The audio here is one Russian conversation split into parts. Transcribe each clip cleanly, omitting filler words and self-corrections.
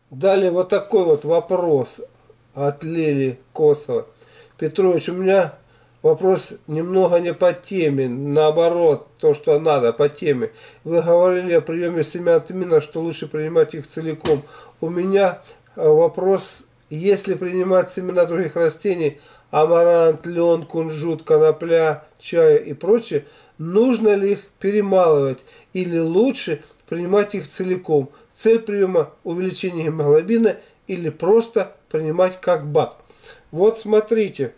Далее вот такой вот вопрос от Лили Косова. Петрович, у меня вопрос немного не по теме, наоборот, то, что надо, по теме. Вы говорили о приеме семян тмина, что лучше принимать их целиком. У меня вопрос, если принимать семена других растений, амарант, лен, кунжут, конопля, чай и прочее, нужно ли их перемалывать или лучше принимать их целиком? Цель приема – увеличение гемоглобина или просто принимать как БАД? Вот смотрите.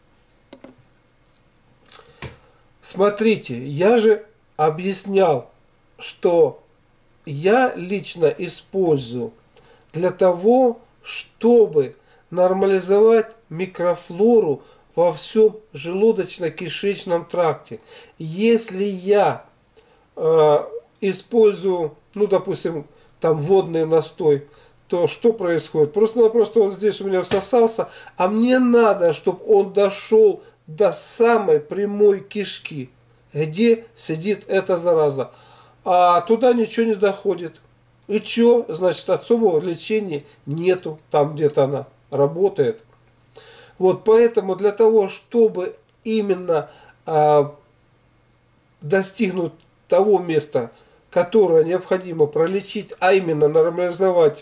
Смотрите, я же объяснял, что я лично использую для того, чтобы нормализовать микрофлору во всем желудочно-кишечном тракте. Если я использую, ну, допустим, там водный настой, то что происходит? Просто-напросто он здесь у меня всосался, а мне надо, чтобы он дошел до самой прямой кишки, где сидит эта зараза. А туда ничего не доходит. И что? Значит, особого лечения нету, там где-то она работает. Вот поэтому для того, чтобы именно достигнуть того места, которое необходимо пролечить, а именно нормализовать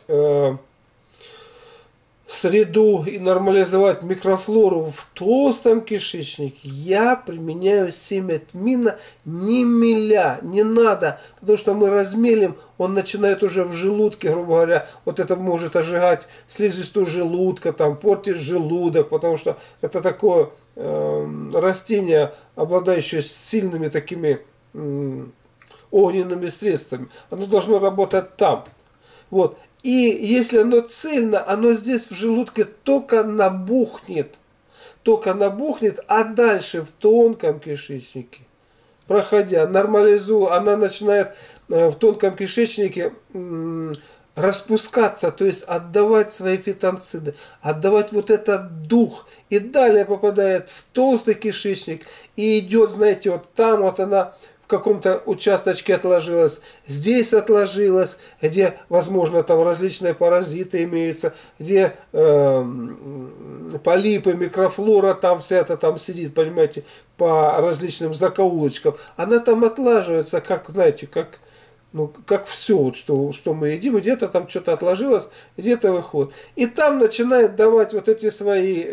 среду и нормализовать микрофлору в толстом кишечнике, я применяю семя тмина не миля, не надо, потому что мы размелим, он начинает уже в желудке, грубо говоря, вот это может ожигать слизистую желудка, там, портить желудок, потому что это такое растение, обладающее сильными такими огненными средствами. Оно должно работать там. Вот. И если оно цельно, оно здесь в желудке только набухнет, а дальше в тонком кишечнике, проходя, нормализуя, она начинает в тонком кишечнике распускаться, то есть отдавать свои фитонциды, отдавать вот этот дух, и далее попадает в толстый кишечник, и идет, знаете, вот там вот она в каком-то участочке отложилась, здесь отложилась, где, возможно, там различные паразиты имеются, где полипы, микрофлора, там вся это там сидит, понимаете, по различным закоулочкам. Она там отлаживается, как, знаете, как, ну, как все, вот, что мы едим, где-то там что-то отложилось, где-то выходит. И там начинает давать вот эти свои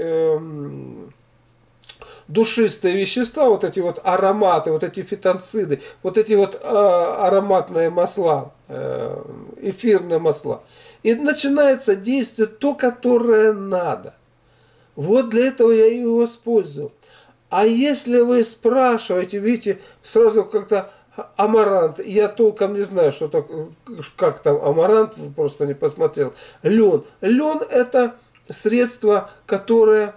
душистые вещества, вот эти вот ароматы, вот эти фитонциды, вот эти вот ароматные масла, эфирные масла. И начинается действие то, которое надо. Вот для этого я его использую. А если вы спрашиваете, видите, сразу как-то амарант, я толком не знаю, что так, как там амарант, просто не посмотрел. Лен. Лен – это средство, которое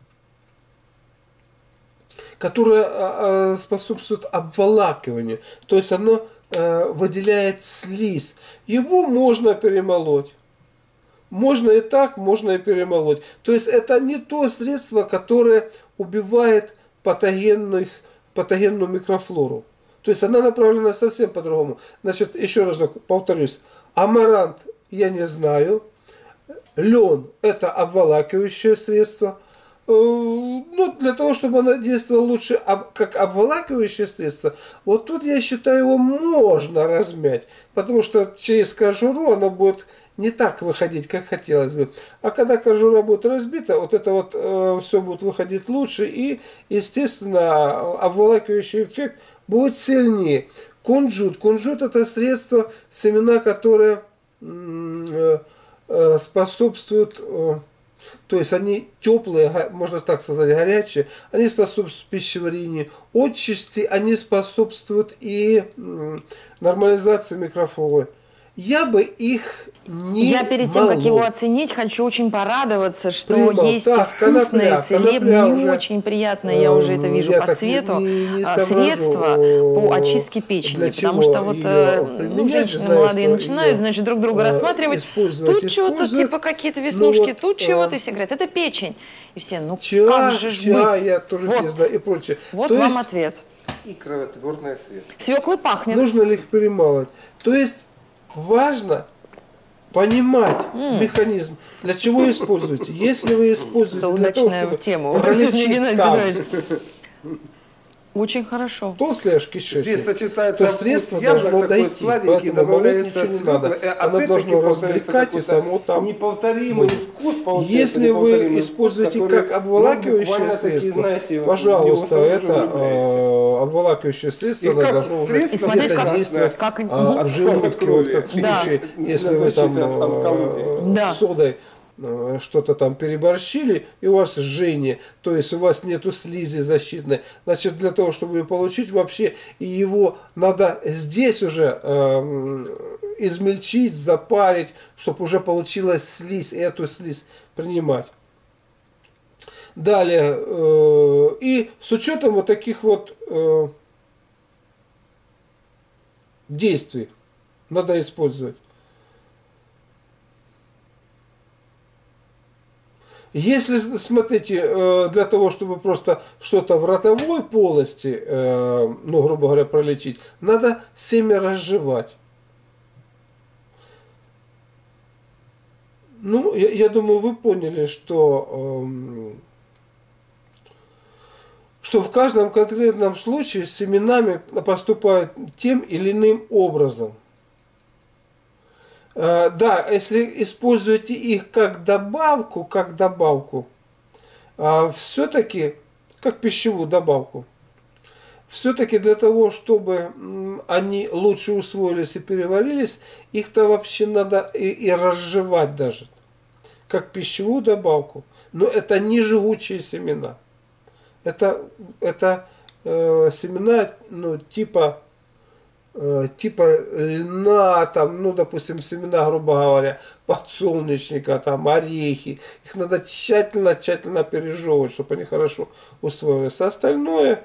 способствует обволакиванию. То есть оно выделяет слизь. Его можно перемолоть. Можно и так, можно и перемолоть. То есть это не то средство, которое убивает патогенную микрофлору. То есть она направлена совсем по-другому. Значит, еще разок повторюсь. Амарант я не знаю. Лен – это обволакивающее средство. Ну, для того, чтобы она действовала лучше как обволакивающее средство, вот тут, я считаю, его можно размять, потому что через кожуру оно будет не так выходить, как хотелось бы. А когда кожура будет разбита, вот это вот все будет выходить лучше, и, естественно, обволакивающий эффект будет сильнее. Кунжут. Кунжут – это средство, семена, которые способствуют... То есть они теплые, можно так сказать, горячие, они способствуют пищеварению. Отчасти они способствуют и нормализации микрофлоры. Я бы их не Я перед тем, как его молол. оценить, хочу очень порадоваться, что Примал. есть Так, вкусные, целебные, уже, очень приятные, я уже это вижу по цвету, не средства по очистке печени. для Потому чего что вот применять, женщины знаю, молодые что начинают, значит, друг друга рассматривать. Тут что-то типа какие-то веснушки, вот, тут чего-то, и все говорят, это печень. И все, ну чай, как же ж быть? я тоже Вот, не знаю и прочее. вот То вам есть, ответ. И кровотворное средство. Свеклой пахнет. нужно ли их перемалывать? То есть важно понимать механизм, для чего используете. Если вы используете для того, чтобы пролечить очень хорошо. толстый аж кишечник, то средство должно дойти, поэтому молоть ничего не надо. Оно должно развлекать и само там будет. Если вы используете как обволакивающее средство, пожалуйста, это обволакивающее средство, оно должно уже где-то действовать в желудке, вот как в случае, если вы там с содой что-то там переборщили, и у вас жжение, то есть у вас нету слизи защитной, значит, для того, чтобы получить вообще, его надо здесь уже измельчить, запарить, чтобы уже получилась слизь, и эту слизь принимать. Далее, и с учетом вот таких вот действий надо использовать. Если, смотрите, для того, чтобы просто что-то в ротовой полости, ну, грубо говоря, пролечить, надо семя разжевать. Ну, я думаю, вы поняли, что в каждом конкретном случае с семенами поступают тем или иным образом. Да, если используете их как добавку, все-таки, как пищевую добавку, все-таки для того, чтобы они лучше усвоились и переварились, их-то вообще надо и разжевать даже, как пищевую добавку. Но это не жгучие семена. Это семена, ну, типа льна, там, ну, допустим, семена, грубо говоря, подсолнечника, там, орехи. Их надо тщательно пережевывать, чтобы они хорошо усвоились. А остальное,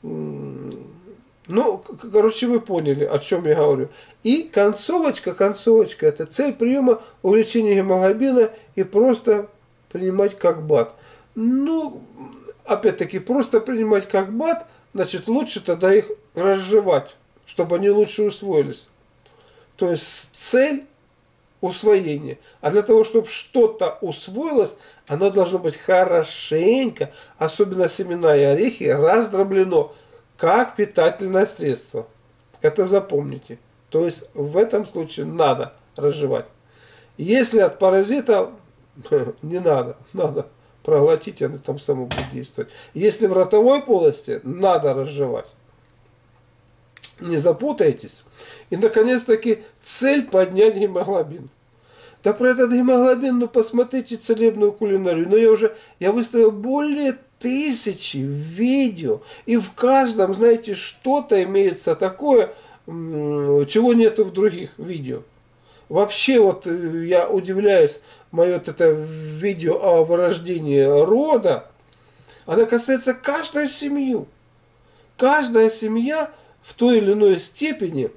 ну, короче, вы поняли, о чем я говорю. И концовочка, это цель приема увеличения гемоглобина и просто принимать как БАД. Ну, опять-таки, просто принимать как БАД, значит, лучше тогда их разжевать, чтобы они лучше усвоились. То есть цель усвоения. А для того, чтобы что-то усвоилось, оно должно быть хорошенько, особенно семена и орехи, раздроблено, как питательное средство. Это запомните. То есть в этом случае надо разжевать. Если от паразита, не надо. Надо проглотить, они там само будут действовать. Если в ротовой полости, надо разжевать. Не запутайтесь. И, наконец-таки, цель поднять гемоглобин. Да про этот гемоглобин, ну, посмотрите целебную кулинарию. Но я выставил более 1000 видео. И в каждом, знаете, что-то имеется такое, чего нету в других видео. Вообще, вот я удивляюсь, мое вот это видео о вырождении рода, оно касается каждой семьи. Каждая семья в той или иной степени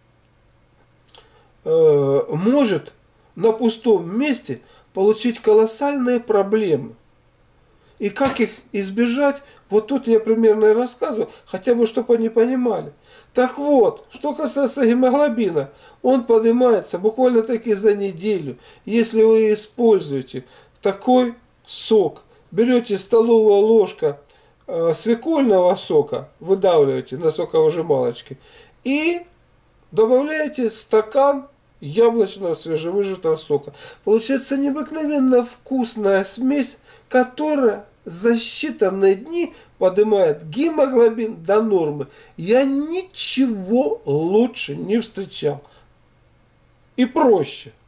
может на пустом месте получить колоссальные проблемы. И как их избежать, вот тут я примерно и рассказываю, хотя бы чтобы они понимали. Так вот, что касается гемоглобина, он поднимается буквально таки за неделю. Если вы используете такой сок, берете столовую ложку свекольного сока, выдавливаете на соковыжималочке и добавляете стакан яблочного свежевыжатого сока. Получается необыкновенно вкусная смесь, которая за считанные дни поднимает гемоглобин до нормы. Я ничего лучше не встречал. И проще.